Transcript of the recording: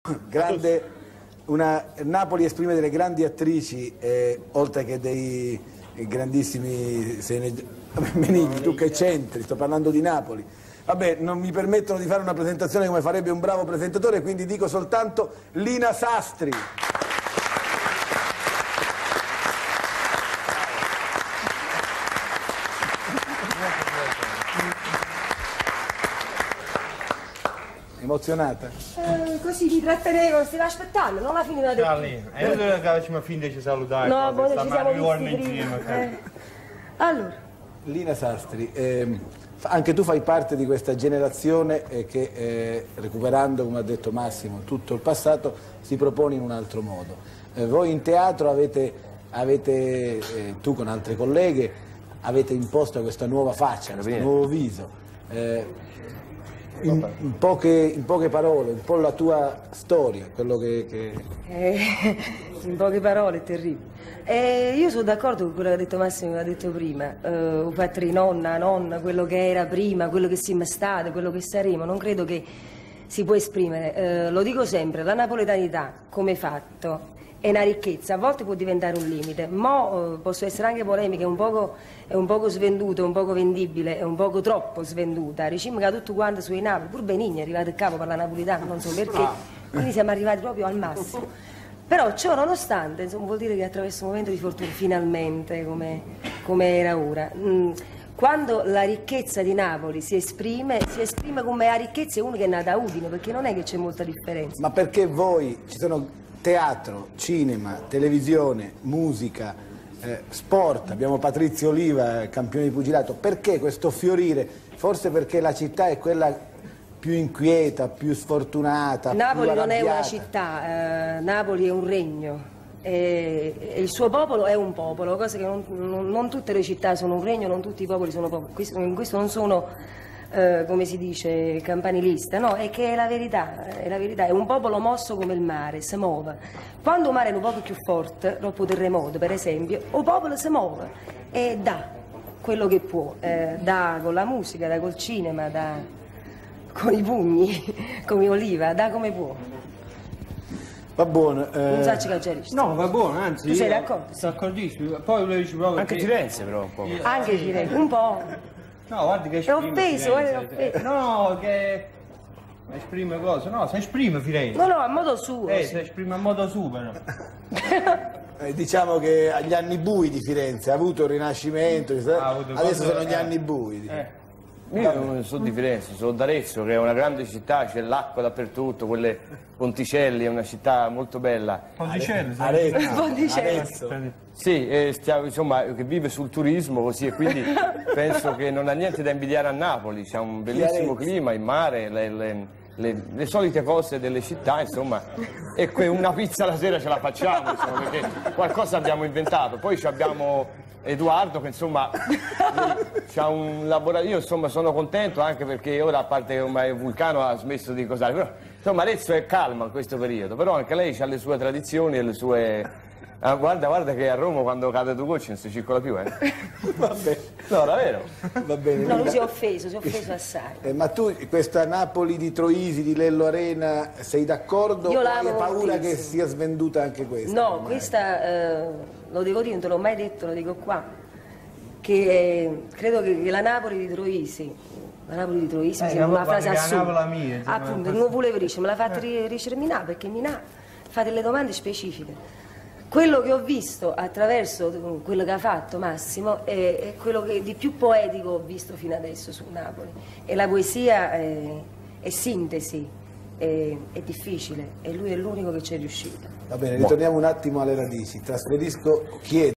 Napoli esprime delle grandi attrici, oltre che dei grandissimi Benigni, tu che c'entri, sto parlando di Napoli. Vabbè, non mi permettono di fare una presentazione come farebbe un bravo presentatore, quindi dico soltanto Lina Sastri. Emozionata? Così ti trattenevo, stai aspettando, non la fine da te. E io devo facciamo finta di salutare. No, buono, ci siamo visti prima. Allora. Lina Sastri, anche tu fai parte di questa generazione che, recuperando, come ha detto Massimo, tutto il passato, si propone in un altro modo. Voi in teatro avete tu con altre colleghe, avete imposto questa nuova faccia, questo nuovo viso. In poche parole, un po' la tua storia, quello che... In poche parole è terribile. Io sono d'accordo con quello che ha detto Massimo, che ha detto prima. O patri nonna, quello che era prima, quello che siamo stati, quello che saremo. Non credo che si può esprimere. Lo dico sempre, la napoletanità come fatto è una ricchezza, a volte può diventare un limite, ma posso essere anche polemica, è un poco svenduta, è un poco vendibile, è un poco troppo svenduta. Diciamo che tutto quanto sui Napoli, pur Benigni è arrivato a capo per la napolitana, non so perché, quindi siamo arrivati proprio al massimo. Però ciò nonostante, insomma, vuol dire che attraverso un momento di fortuna, finalmente, come era ora. Quando la ricchezza di Napoli si esprime come la ricchezza uno che è nata a Udine, perché non è che c'è molta differenza. Ma perché voi, ci sono teatro, cinema, televisione, musica, sport, abbiamo Patrizio Oliva, campione di pugilato, perché questo fiorire? Forse perché la città è quella più inquieta, più sfortunata, Napoli più non è una arrabbiata. città, Napoli è un regno e il suo popolo è un popolo, cosa che non tutte le città sono un regno, non tutti i popoli sono popoli. In questo non sono, come si dice, campanilista, no, è che è la verità, è un popolo mosso come il mare, si muove. Quando il mare è un po' più forte, dopo terremoto per esempio, il popolo si muove e dà quello che può, dà con la musica, dà col cinema, dà con i pugni, come Oliva, dà come può. Va buono. Non so che c'è. No, va buono, anzi. Tu sei d'accordo? Sono d'accordissimo. Poi lo dici proprio. Anche Firenze però un po'. Anche Firenze, un po'. No, guardi che È offeso, è offeso. No, che esprime cosa? No, si esprime Firenze. No, a modo suo. Si esprime a modo suo però. Diciamo che agli anni bui di Firenze ha avuto il Rinascimento, adesso sono gli anni bui. Io non sono di Firenze, sono d'Arezzo, che è una grande città, c'è l'acqua dappertutto, quelle Ponticelli, è una città molto bella. Ponticelli, Arezzo. Sì, insomma, che vive sul turismo così, e quindi penso che non ha niente da invidiare a Napoli, c'è un bellissimo clima, il mare, le solite cose delle città, insomma, e una pizza la sera ce la facciamo, insomma, perché qualcosa abbiamo inventato. Poi abbiamo Edoardo che insomma c'ha un laboratorio, io insomma sono contento anche perché ora, a parte che ormai Vulcano ha smesso di cosare, però insomma Arezzo è calma in questo periodo, però anche lei ha le sue tradizioni e le sue... guarda che a Roma quando cade due gocce non si circola più, Vabbè. No, davvero? Va bene. No, lui si è offeso assai. Ma tu, questa Napoli di Troisi, di Lello Arena, sei d'accordo o hai paura che sia svenduta anche questa? No, questa, lo devo dire, non te l'ho mai detto, lo dico qua, che credo che la Napoli di Troisi, mi sembra una frase assurda. Appunto, non volevo dire, me l'ha fatta ricercare Minà, perché Minà fa delle domande specifiche. Quello che ho visto attraverso quello che ha fatto Massimo è quello che di più poetico ho visto fino adesso su Napoli. E la poesia è sintesi, è difficile, e lui è l'unico che ci è riuscito. Va bene, ritorniamo un attimo alle radici. Chiedo